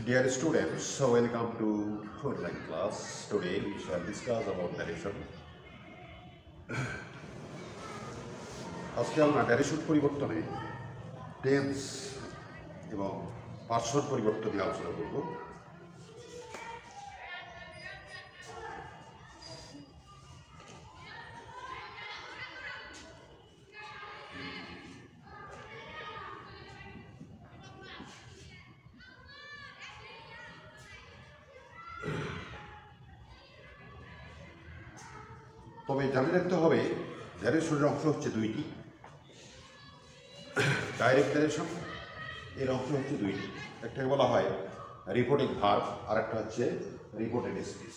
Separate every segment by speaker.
Speaker 1: Dear students, so welcome to online class. Today we shall discuss about narration. আজকে আমরা narration পরিবর্তনে tense এবং person পরিবর্তন নিয়ে আলোচনা করব। তবে জানে রাখতে হবে ন্যারেশনের অংশ হচ্ছে দুইটি। ডাইরেক্ট ন্যারেশন এর অংশ হচ্ছে দুইটি, একটাকে বলা হয় রিপোর্টিং ভার্ব আর একটা হচ্ছে reported speech.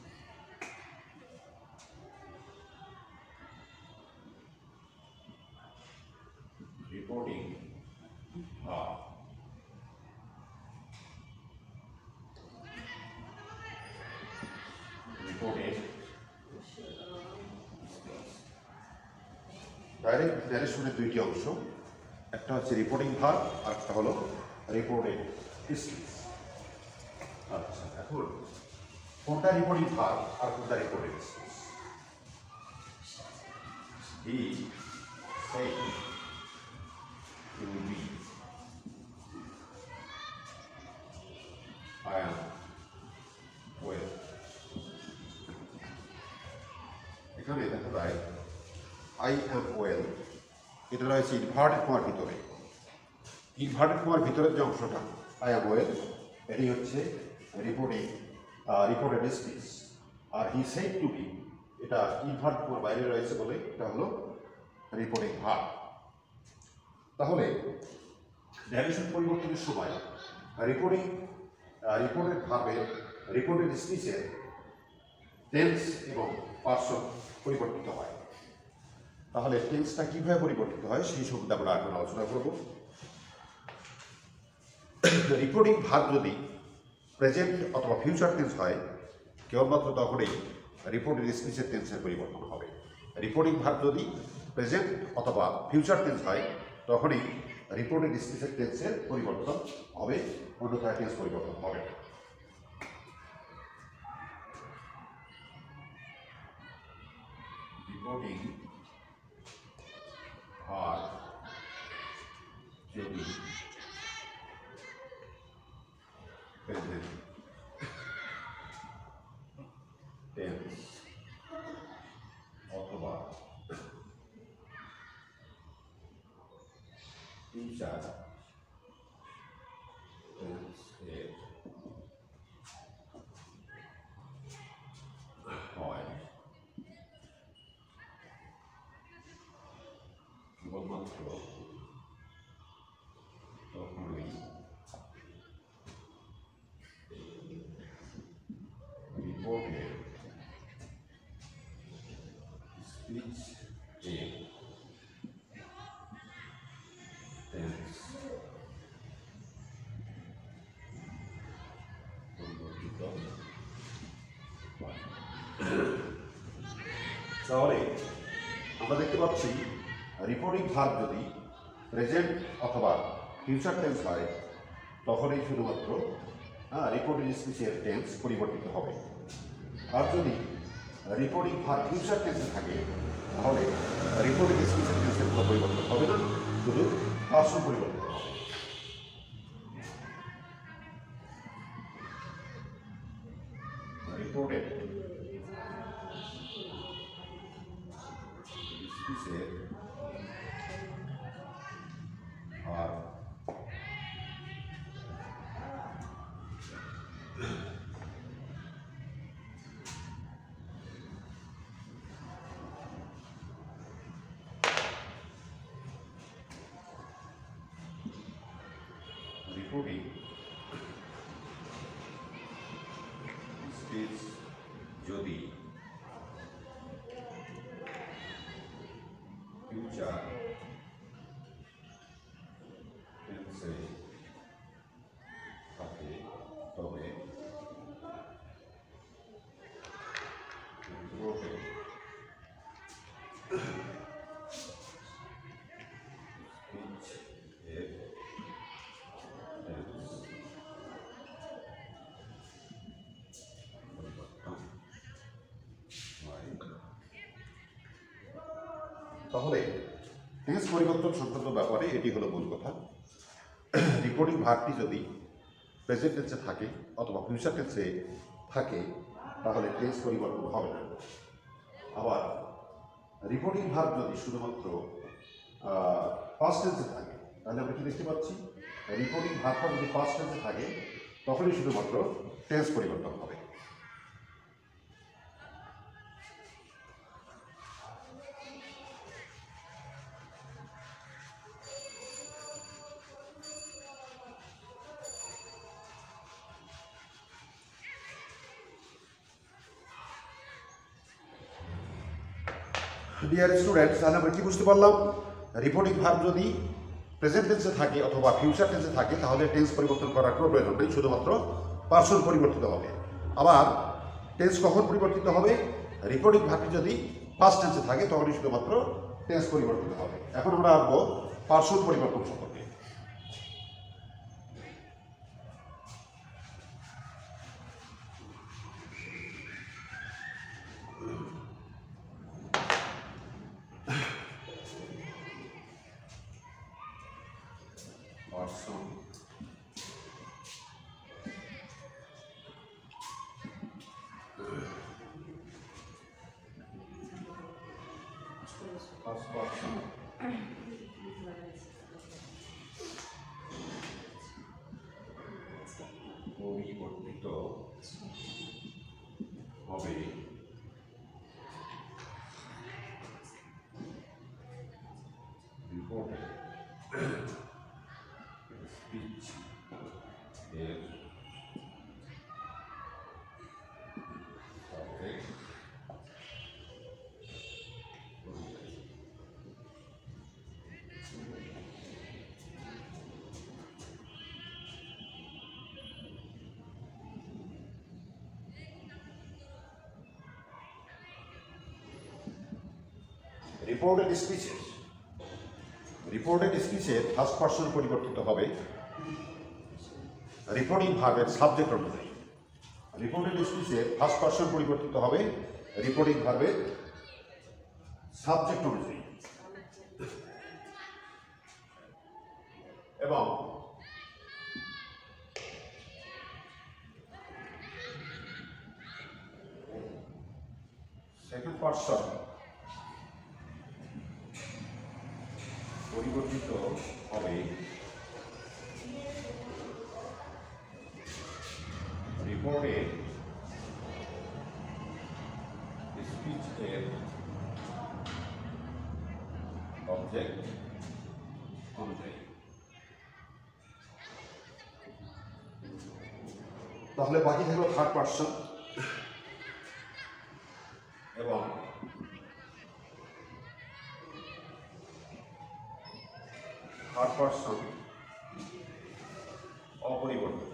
Speaker 1: Reporting verb reported direct ন্যারেশনের দুইটি অংশ, একটা হচ্ছে রিপোর্টিং ভার্ব আর একটা হলো রিপোর্টেড স্পিচ। আচ্ছা, এখন কোনটা রিপোর্টিং ভার্ব আর কোনটা reported speech? He said to me, I am well. এখানে দেখা যায় I am well, এটা রয়েছে ইনভার্টেড কমার ভিতরে। ইনভার্টেড কমার ভিতরের যে অংশটা I am well, এটি হচ্ছে রিপোর্টেড স্পিচ। আর হি সেড টু বি, এটা ইনভার্টেড কমার বাইরে রয়েছে বলে এটা হলো রিপোর্টিং ভার্ব। তাহলে ন্যারেশন পরিবর্তনের সময় রিপোর্টেড ভার্বের রিপোর্টেড স্পিচের টেন্স এবং পার্সন পরিবর্তিত হয়। তাহলে টেন্সটা কীভাবে পরিবর্তিত হয় সেই সম্বন্ধে আমরা এখন আলোচনা করব। রিপোর্টিং ভার্ব যদি প্রেজেন্ট অথবা ফিউচার টেন্স হয়, কেবলমাত্র তখনই রিপোর্টেড স্পিচের টেন্সের পরিবর্তন হবে। রিপোর্টিং ভার্ব যদি প্রেজেন্ট অথবা ফিউচার টেন্স হয়, তখনই রিপোর্টেড স্পিচের টেন্সের পরিবর্তন হবে, অন্যথায় টেন্স পরিবর্তন হবে না। রিপোর্টিং ভার্ব যদি প্রেজেন্ট টেন্স অথবা ফিউচার টেন্স এর হয়, কেবলমাত্র তখনই রিপোর্টেড স্পিচ এর টেন্স পরিবর্তিত হয়। তাহলে আমরা দেখতে পাচ্ছি রিপোর্টিং ভার্ব যদি প্রেজেন্ট অথবা ফিউচার টেন্স হয়, তখনই শুধুমাত্র রিপোর্টেড স্পিচের টেন্স পরিবর্তিত হবে। আর যদি রিপোর্টিং ভার্ব ফিউচার টেন্সে থাকে, তাহলে রিপোর্টেড স্পিচের টেন্সের কোনো পরিবর্তন হবে না, শুধু পার্সন পরিবর্তিত হবে। রিপোর্টেড স্পিচের আর রিপোর্টিং স্পিচ যদি ফিউচার টেন্সে থাকে, তবে রিপোর্টেড স্পিচ এর টেন্স তাহলে টেন্স পরিবর্তন সংক্রান্ত ব্যাপারে এটি হলো মূল কথা। রিপোর্টিং ভার্বটি যদি প্রেজেন্ট টেন্সে থাকে অথবা ফিউচার টেন্সে থাকে তাহলে টেন্স পরিবর্তন হবে না। আবার রিপোর্টিং ভার্ব যদি শুধুমাত্র পাস্ট টেন্সে থাকে তাহলে আমরা কি দেখতে পাচ্ছি, রিপোর্টিং ভার্বটা যদি পাস্ট টেন্সে থাকে তখনই শুধুমাত্র টেন্স পরিবর্তন হবে। ডিয়ার স্টুডেন্টস, তাহলে আমরা কি বুঝতে পারলাম, রিপোর্টিং ভার্ব যদি প্রেজেন্ট টেন্সে থাকে অথবা ফিউচার টেন্সে থাকে তাহলে টেন্স পরিবর্তন করার কোনো প্রয়োজন নেই, শুধুমাত্র পার্সন পরিবর্তিত হবে। আবার টেন্স কখন পরিবর্তিত হবে, রিপোর্টিং ভার্বটি যদি পাস্ট টেন্সে থাকে তখনই শুধুমাত্র টেন্স পরিবর্তিত হবে। এখন আমরা আসবো পার্সন পরিবর্তন সম্পর্কে। পরিবর্তিত হবে রিপোর্টে স্পিচ এর সাবজেক্ট রিপোর্টেড স্পিচের ফার্স্ট পারসন পরিবর্তিত হবে রিপোর্টিং ভার্বের সাবজেক্ট অনুযায়ী। রিপোর্টেড স্পিচের ফার্স্ট পারসন পরিবর্তিত হবে রিপোর্টিং ভার্বের সাবজেক্ট অনুযায়ী এবং সেকেন্ড পারসন পরিবর্তিত হবে রিপোর্টেড স্পিচ এর অবজেক্ট অনুযায়ী। তাহলে বাকি থাকলো থার্ড পারসন এবং থার্ড পারসন অপরিবর্তিত।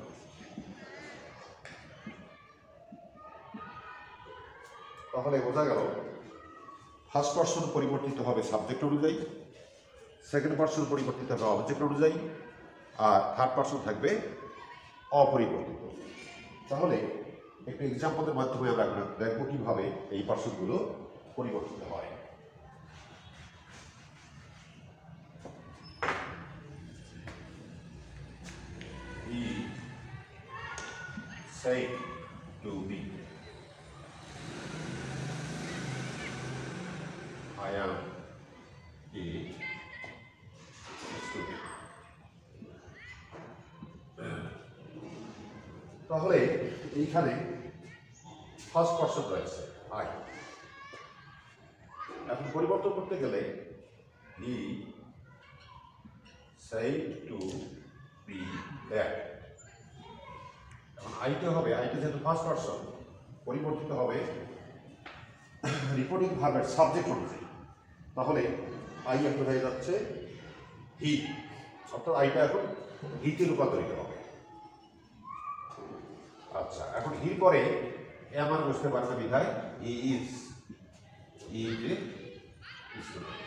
Speaker 1: তাহলে বোঝা গেল ফার্স্ট পারসন পরিবর্তিত হবে সাবজেক্ট অনুযায়ী, সেকেন্ড পারসন পরিবর্তিত হবে অবজেক্ট অনুযায়ী, আর থার্ড পারসন থাকবে অপরিবর্তিত। তাহলে একটু এক্সাম্পলের মাধ্যমে আমরা দেখবো কিভাবে এই পারসনগুলো পরিবর্তিত হয়। He said to me, I am a student. তাহলে এইখানে ফার্স্ট পারসন রয়েছে আই। এখন পরিবর্তন করতে গেলে হি said to be there। এখন আইটা হবে, আইটা যেহেতু ফার্স্ট পারসন পরিবর্তিত হবে রিপোর্টিং ভার্বের সাবজেক্ট অনুযায়ী। তাহলে আই এখন হয়ে যাচ্ছে হি, অর্থাৎ আইটা এখন হিতে রূপান্তরিত হবে। আচ্ছা, এখন হির পরে আমার বুঝতে পারবে বিধায় হি ইজ স্টুডেন্ট।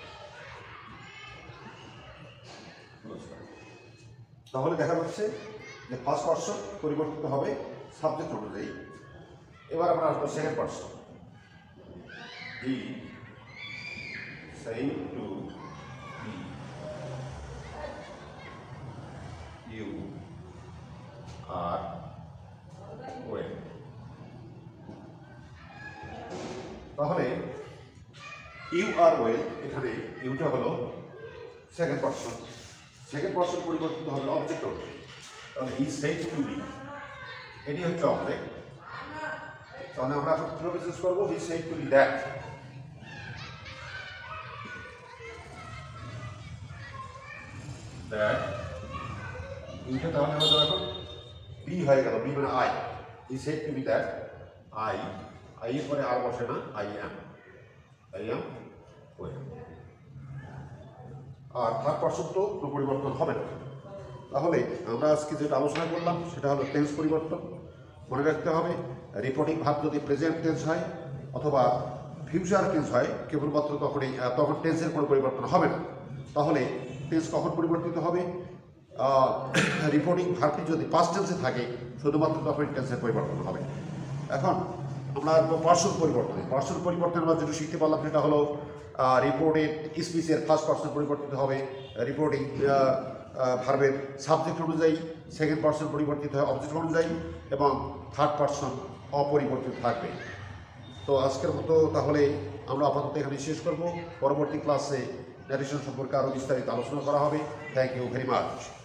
Speaker 1: তাহলে দেখা যাচ্ছে যে ফার্স্ট পারসন পরিবর্তিত হবে সাবজেক্ট অনুযায়ী। এবার আমরা আসবো second person. He said to be. You are well. তাহলে ইউ আর ওয়েল, এখানে ইউটা হলো সেকেন্ড পারসন, সেকেন্ড পারসন পরিবর্তিত হবে অবজেক্ট হবে। তাহলে হি সেড টু বি, এটি হচ্ছে অবজেক্ট। তাহলে আমরা এখন কিভাবে চেঞ্জ করবো? He said to B that. That ইউটা তাহলে হলো এখন বি হয়ে গেল, বি মানে I. He said to B that I, I এর পরে আর বসে না, আই অ্যাম ওয়েল। আর থার্ড পারসন তো কোনো পরিবর্তন হবে না। তাহলে আমরা আজকে যেটা আলোচনা করলাম সেটা হলো টেন্স পরিবর্তন। মনে রাখতে হবে রিপোর্টিং ভার্ব যদি প্রেজেন্ট টেন্স হয় অথবা ফিউচার টেন্স হয় কেবলমাত্র তখন টেন্সের কোনো পরিবর্তন হবে না। তাহলে টেন্স কখন পরিবর্তিত হবে? রিপোর্টিং ভার্বটি যদি পাস্ট টেন্সে থাকে শুধুমাত্র তখন টেন্সের পরিবর্তন হবে। এখন আমরা পার্সন পরিবর্তন আমরা যেটা শিখতে পারলাম সেটা হলো রিপোর্টের স্পিচের ফার্স্ট পার্সন পরিবর্তিত হবে, রিপোর্টিং ভার্বের সাবজেক্ট অনুযায়ী সেকেন্ড পার্সন পরিবর্তিত হয় অবজেক্ট অনুযায়ী, এবং থার্ড পার্সন অপরিবর্তিত থাকবে। তো আজকের মতো তাহলে আমরা আপাতত এখানে শেষ করব। পরবর্তী ক্লাসে ন্যারেশন সম্পর্কে আরও বিস্তারিত আলোচনা করা হবে। Thank you very much.